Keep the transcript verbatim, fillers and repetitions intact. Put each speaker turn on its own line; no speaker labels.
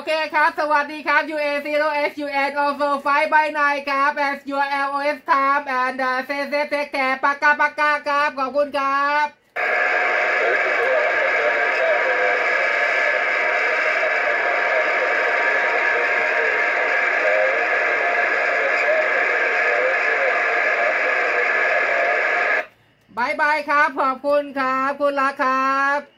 เคครับสวัสดีครับ ยู เอ ศูนย์ เอส ยู เอส also five by nine ครับ as your แอล โอ เอส time and uh, say say take care ปากกาปากกาครับขอบคุณครับบายบายครับขอบคุณครับคุณรักครับ